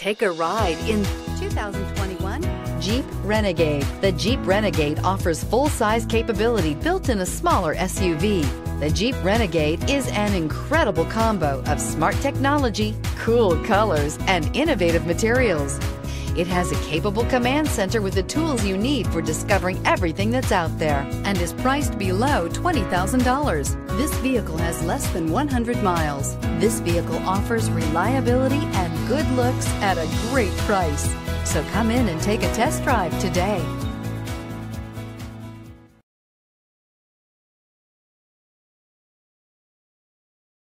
Take a ride in 2021 Jeep Renegade. The Jeep Renegade offers full-size capability built in a smaller SUV. The Jeep Renegade is an incredible combo of smart technology, cool colors, and innovative materials. It has a capable command center with the tools you need for discovering everything that's out there, and is priced below $20,000. This vehicle has less than 100 miles. This vehicle offers reliability and good looks at a great price. So come in and take a test drive today.